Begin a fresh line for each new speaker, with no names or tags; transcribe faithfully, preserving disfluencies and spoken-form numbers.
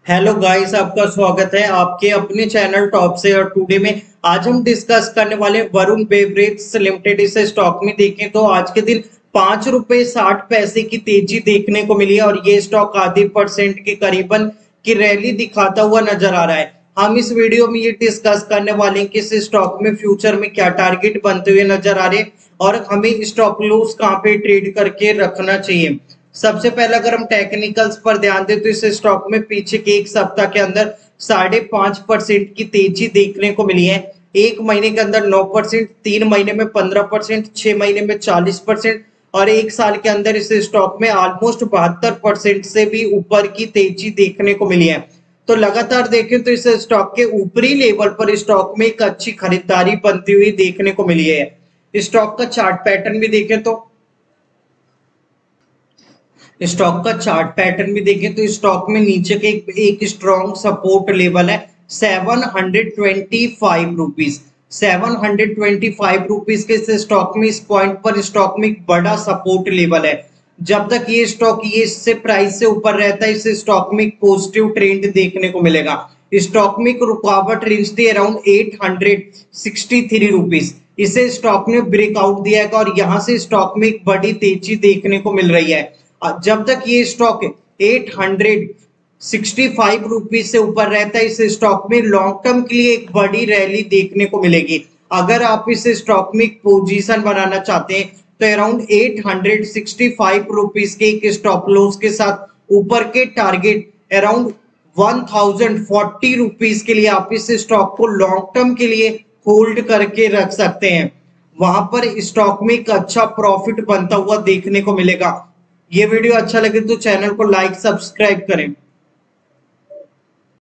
Hello guys, आपका स्वागत है आपके अपने चैनल टॉप से। और टुडे में आज हम डिस्कस करने वाले वरुण बेवरेज लिमिटेड। इसे स्टॉक में देखें तो आज के दिन पांच रुपए साठ पैसे की तेजी देखने को मिली है और ये स्टॉक आधे परसेंट के करीबन की रैली दिखाता हुआ नजर आ रहा है। हम इस वीडियो में ये डिस्कस करने वाले हैं कि इस स्टॉक में फ्यूचर में क्या टारगेट बनते हुए नजर आ रहे हैं और हमें स्टॉप लॉस कहाँ पे ट्रेड करके रखना चाहिए। सबसे पहले अगर हम टेक्निकल्स पर ध्यान दें तो इस स्टॉक में पीछे के एक सप्ताह के अंदर साढ़े पांच परसेंट की तेजी देखने को मिली है। एक महीने के अंदर नौ परसेंट, तीन महीने में पंद्रह परसेंट, छह महीने में चालीस परसेंट और एक साल के अंदर इस स्टॉक में ऑलमोस्ट बहत्तर परसेंट से भी ऊपर की तेजी देखने को मिली है। तो लगातार देखें तो इस स्टॉक के ऊपरी लेवल पर स्टॉक में एक अच्छी खरीदारी बनती हुई देखने को मिली है। स्टॉक का चार्ट पैटर्न भी देखें तो स्टॉक का चार्ट पैटर्न भी देखें तो स्टॉक में नीचे के एक, एक स्ट्रॉन्ग सपोर्ट लेवल है seven hundred twenty five rupees. Seven hundred twenty five rupees के इस स्टॉक में इस पॉइंट पर स्टॉक में एक बड़ा सपोर्ट लेवल है। जब तक ये स्टॉक ये इससे प्राइस से ऊपर रहता है इस स्टॉक में एक पॉजिटिव ट्रेंड देखने को मिलेगा। स्टॉक में एक रुकावट रेंज थी around eight hundred sixty three rupees. इसे स्टॉक ने ब्रेकआउट दिया है और यहां से स्टॉक में एक बड़ी तेजी देखने को मिल रही है। जब तक ये stock eight hundred sixty five rupees से ऊपर रहता है इस स्टॉक में लॉन्ग टर्म के लिए एक बड़ी रैली देखने को मिलेगी। अगर आप इस स्टॉक में एक पोजीशन बनाना चाहते हैं तो around eight hundred sixty five rupees के एक स्टॉप लॉस के साथ ऊपर के target around one thousand forty rupees के लिए आप इस स्टॉक को लॉन्ग टर्म के लिए होल्ड करके रख सकते हैं। वहां पर स्टॉक में एक अच्छा प्रॉफिट बनता हुआ देखने को मिलेगा। ये वीडियो अच्छा लगे तो चैनल को लाइक सब्सक्राइब करें।